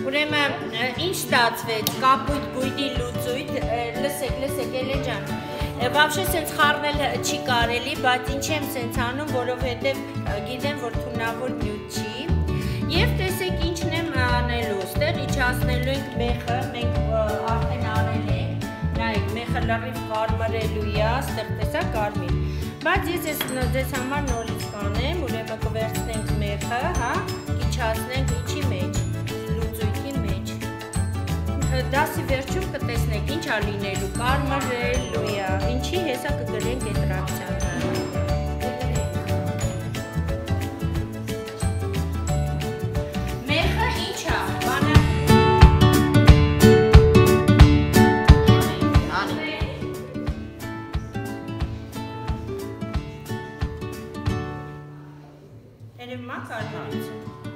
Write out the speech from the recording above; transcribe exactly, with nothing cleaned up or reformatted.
Ուրեմն ինչ ստացվեց, կապույտ, գույդի լուծույթ, լսեք, լսեք, Էլեն ջան, վաբշե սենց խառնել չի կարելի, բայց ինչ եմ սենց անում, որովհետև գիտեմ, որ թունավոր նյութ չի, և տեսեք ինչն եմ անելու, ստեղ իջացնելու ենք մեխը, մենք արդեն արել ենք, նայեք, մեխը լրիվ կարմրելու է, ստեղ տեսա կարմիր, բայց ես ձեզ համար նորից կանեմ, ուրեմն կվերցնենք մեխը, հա, իջացնենք ինչի մեջ, լուծույթի մեջ, դասի վերջում կտեսնեք ինչ ա լինելու, կարմրելու է, ինչի հեսա կգրենք այդ ռակցիան։ Մեխը ինչ ա, բանը Երև մա կարմրից